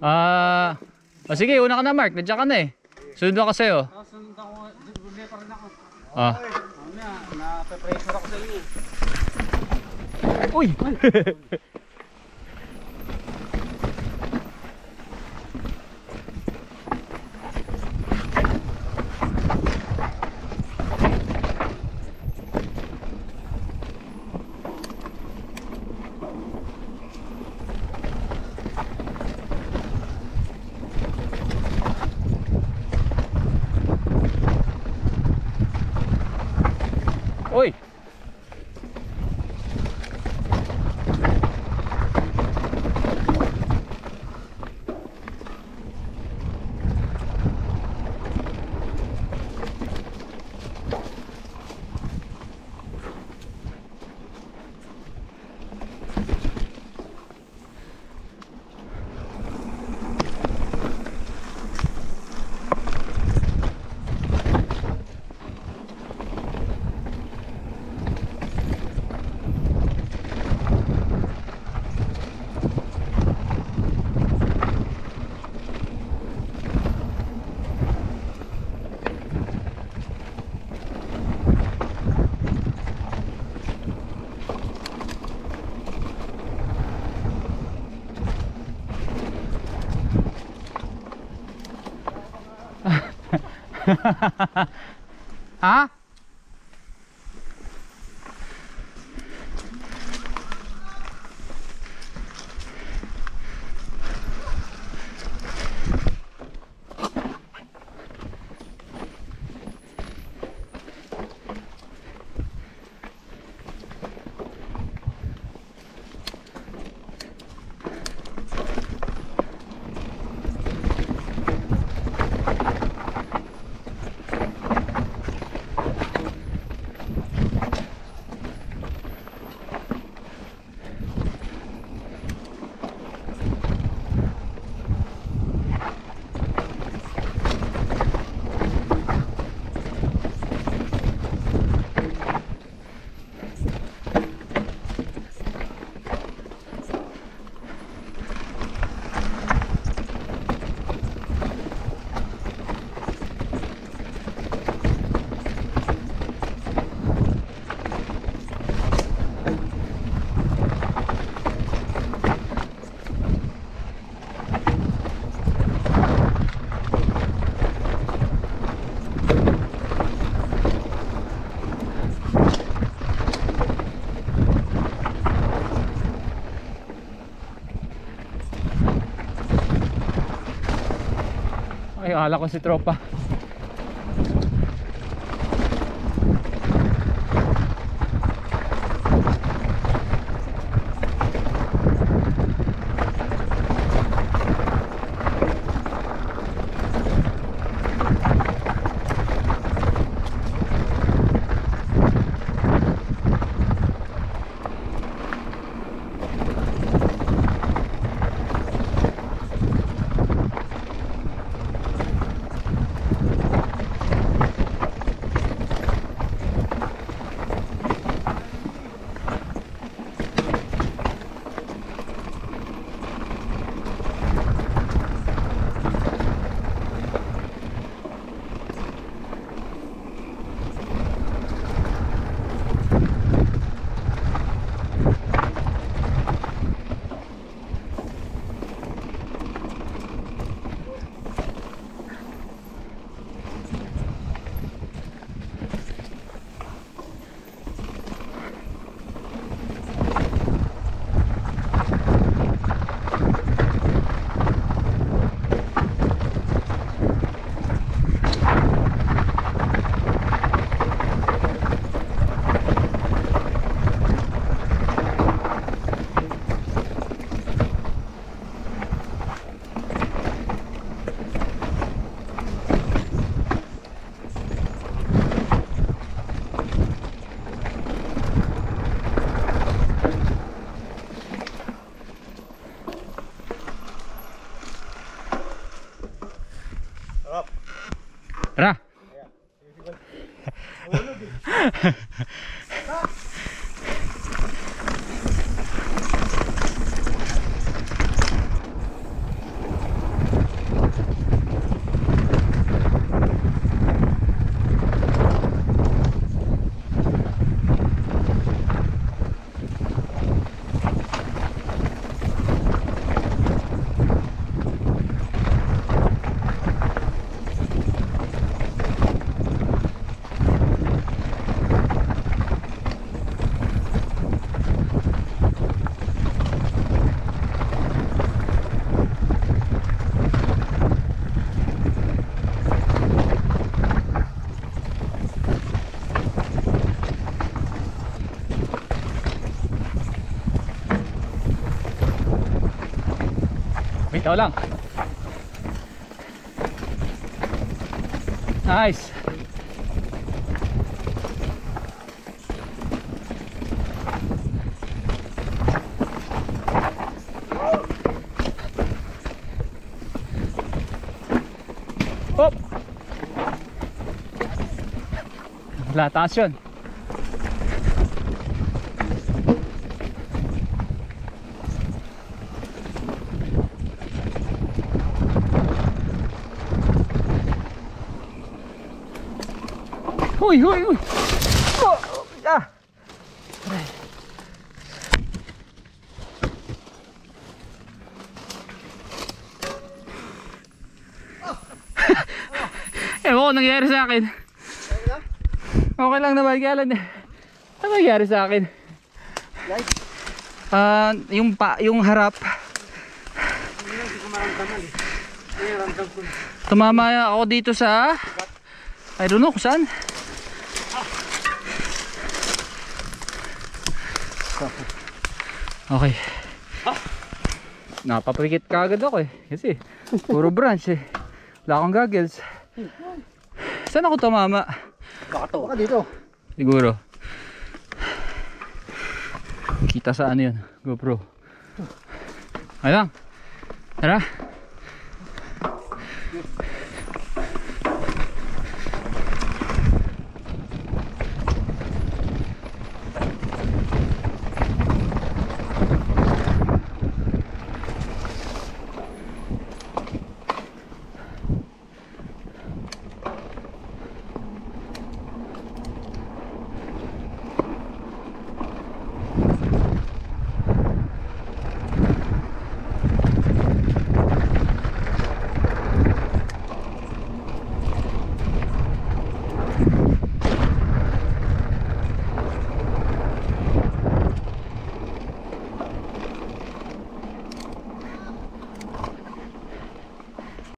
Sige, una ka na Mark, nandiyan ka na eh. Sunod ako sa'yo. Sunod ako, duble pa rin ako. Ah. Mamaya, nape-pressure ako sa iyo. Uy! Uy! Ha? Ay, akala ko si tropa. Tara. Bitaw lang. Nice. Hop. Wala, taas yun. Huy, huy, huy. Oh, ah. Ewan ko nangyari sa akin. Okay lang naman, kaya lang. Ano nangyari sa akin? Yung harap. Hindi ko maramdaman eh. Ay, ramdam ko. Tumama ako dito sa I don't know kung saan. Okay. Napapikit ka agad ako eh. Kasi puro branch eh. Wala akong goggles. Saan ako tumama? Baka dito. Siguro. Kita sa ano yun? GoPro. Ay lang. Tara.